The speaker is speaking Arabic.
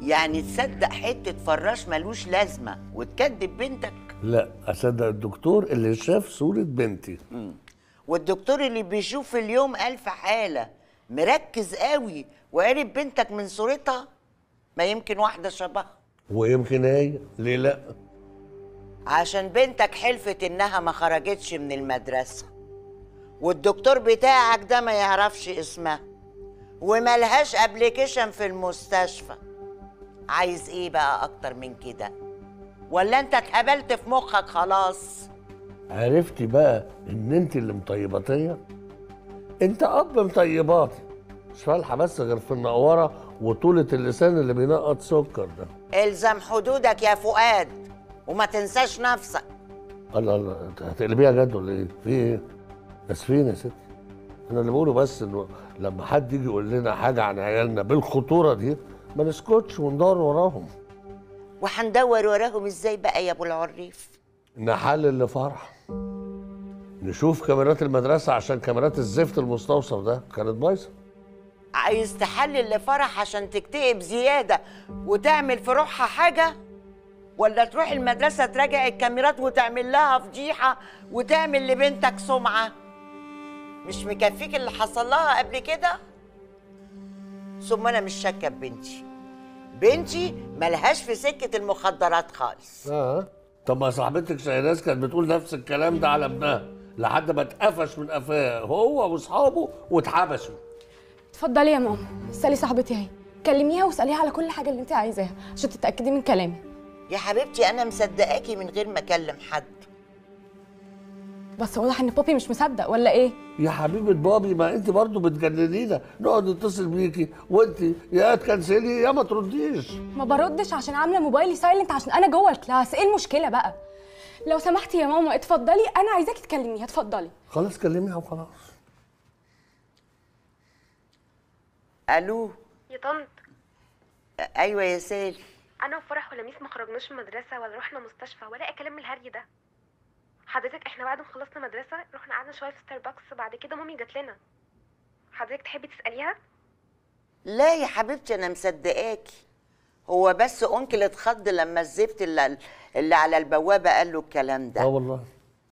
يعني تصدق حته فراش ملوش لازمه وتكدب بنتك؟ لا، اصدق الدكتور اللي شاف صوره بنتي. والدكتور اللي بيشوف في اليوم 1000 حاله مركز قوي وعرف بنتك من صورتها؟ ما يمكن واحده شبهها. ويمكن هي، ليه لا؟ عشان بنتك حلفت انها ما خرجتش من المدرسه، والدكتور بتاعك ده ما يعرفش اسمها، وملهاش ابليكيشن في المستشفى. عايز ايه بقى اكتر من كده؟ ولا انت اتهبلت في مخك خلاص؟ عرفتي بقى ان انت اللي مطيباتيه؟ انت اب مطيباتي، مش فالحه بس غير في النقوره وطولة اللسان اللي بينقط سكر ده. الزم حدودك يا فؤاد وما تنساش نفسك. الله الله، انت هتقلبيها جد ولا ايه؟ في ايه؟ اسفين يا ستي، انا اللي بقوله بس انه لما حد يجي يقول لنا حاجه عن عيالنا بالخطوره دي ما نسكتش وندور وراهم. وهندور وراهم ازاي بقى يا ابو العريف؟ نحلل لفرح، نشوف كاميرات المدرسه عشان كاميرات الزفت المستوصف ده كانت بايظه. عايز تحلل لفرح عشان تكتئب زياده وتعمل في روحها حاجه؟ ولا تروح المدرسه تراجع الكاميرات وتعمل لها فضيحه وتعمل لبنتك سمعه؟ مش مكفيك اللي حصل لها قبل كده؟ ثم انا مش شاكه ببنتي. بنتي ملهاش في سكه المخدرات خالص. طب ما صاحبتك شاهناز كانت بتقول نفس الكلام ده على ابنها لحد ما اتقفش من قفاه هو واصحابه واتحبسوا. اتفضلي يا ماما، اسالي صاحبتي اهي، كلميها واساليها على كل حاجه اللي انت عايزاها عشان تتاكدي من كلامي. يا حبيبتي انا مصدقاكي من غير ما اكلم حد. بس واضح ان بابي مش مصدق ولا ايه؟ يا حبيبه بابي، ما انت برضه بتجننينا، نقعد نتصل بيكي وانت يا تكنسلي يا ما ترديش. ما بردش عشان عامله موبايلي سايلنت عشان انا جوه الكلاس. ايه المشكله بقى؟ لو سمحتي يا ماما اتفضلي، انا عايزاكي تكلميها. اتفضلي. خلاص كلميها وخلاص. الو يا طنط. ايوه يا سالي. انا وفرح ولميس ما خرجناش من المدرسه ولا رحنا مستشفى ولا اي كلام من الهري ده. حضرتك احنا بعد ما خلصنا مدرسه رحنا قعدنا شويه في ستاربكس، بعد كده مامي جات لنا. حضرتك تحبي تساليها؟ لا يا حبيبتي انا مصدقاكي. هو بس انكل اتخض لما الزفت اللي على البوابه قال له الكلام ده. والله